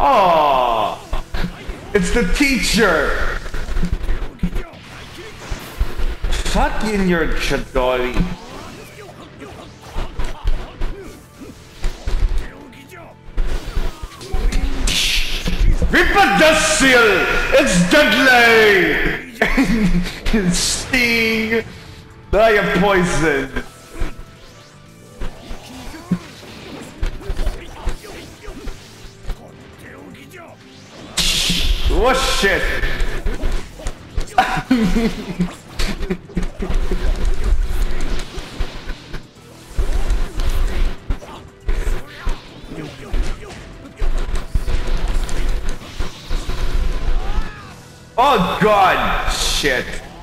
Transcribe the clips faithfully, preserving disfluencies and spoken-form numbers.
Oh, it's the teacher. Fucking your Chidori. Reaper Dust Seal! It's deadly! Sting! I am poisoned. Oh shit! Oh god! Shit!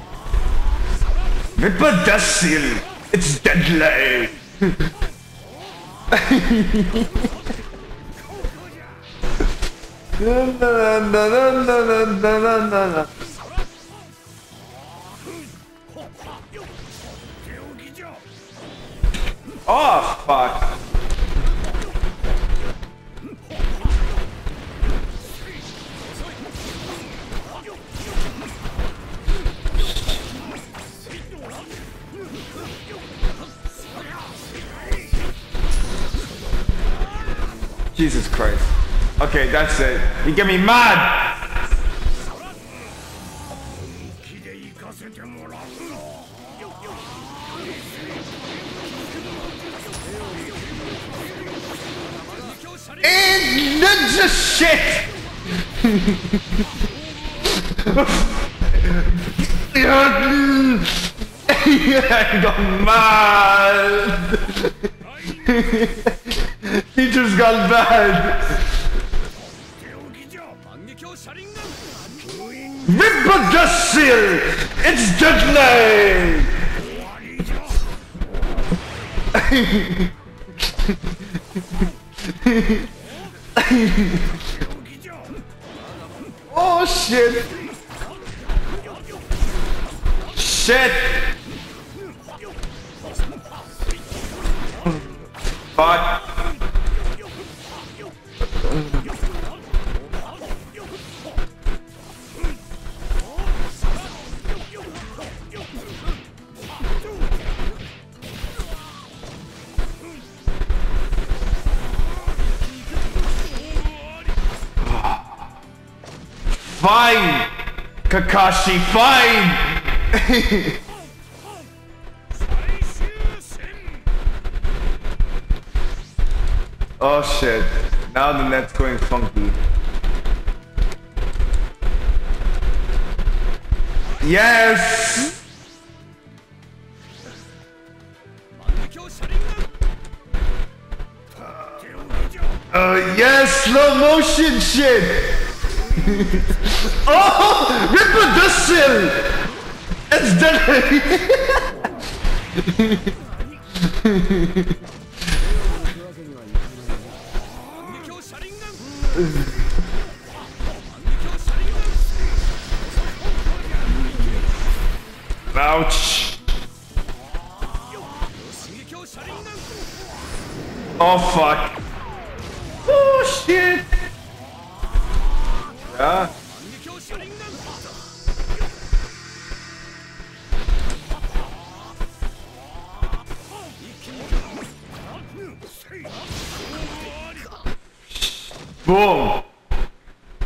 Ripper Dust Seal! It's deadly! Na, na, na, na, na, na, na, na. Oh fuck! Jesus Christ. Okay, that's it. You get me mad! And ninja shit! I got mad! He just got bad! Ripper Dust Seal! It's deadly! Oh shit! Shit! Fuck! Fine! Kakashi, fine! Oh shit. Now the net's going funky. Yes! Uh, yes! Slow motion shit! Oh! Ripper Dust Seal! It's deadly! Ouch! Oh fuck! Oh shit! Yeah. Boom!